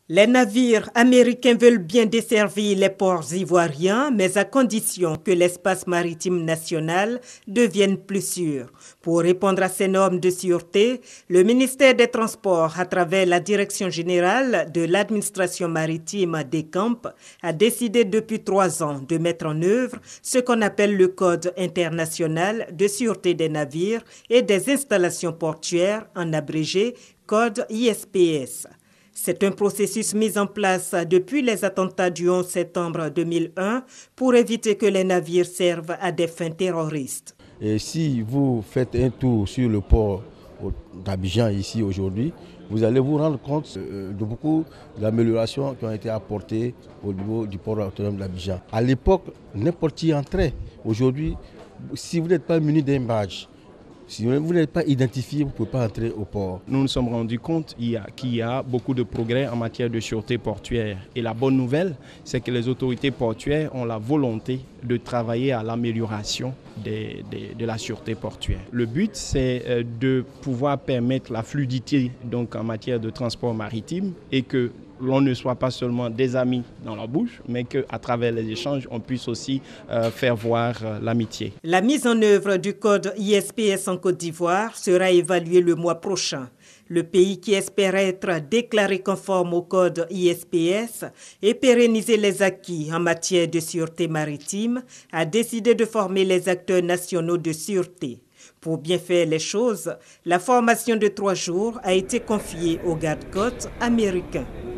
Les navires américains veulent bien desservir les ports ivoiriens, mais à condition que l'espace maritime national devienne plus sûr. Pour répondre à ces normes de sûreté, le ministère des Transports, à travers la Direction générale de l'administration maritime des Camps, a décidé depuis 3 ans de mettre en œuvre ce qu'on appelle le Code international de sûreté des navires et des installations portuaires, en abrégé Code ISPS. C'est un processus mis en place depuis les attentats du 11 septembre 2001 pour éviter que les navires servent à des fins terroristes. Et si vous faites un tour sur le port d'Abidjan ici aujourd'hui, vous allez vous rendre compte de beaucoup d'améliorations qui ont été apportées au niveau du port autonome d'Abidjan. À l'époque, n'importe qui entrait. Aujourd'hui, si vous n'êtes pas muni d'un badge, si vous n'êtes pas identifié, vous ne pouvez pas entrer au port. Nous nous sommes rendus compte qu'il y a beaucoup de progrès en matière de sûreté portuaire. Et la bonne nouvelle, c'est que les autorités portuaires ont la volonté de travailler à l'amélioration de la sûreté portuaire. Le but, c'est de pouvoir permettre la fluidité donc, en matière de transport maritime et que l'on ne soit pas seulement des amis dans la bouche, mais qu'à travers les échanges, on puisse aussi faire voir l'amitié. La mise en œuvre du code ISPS en Côte d'Ivoire sera évaluée le mois prochain. Le pays qui espère être déclaré conforme au code ISPS et pérenniser les acquis en matière de sûreté maritime a décidé de former les acteurs nationaux de sûreté. Pour bien faire les choses, la formation de 3 jours a été confiée aux gardes-côtes américains.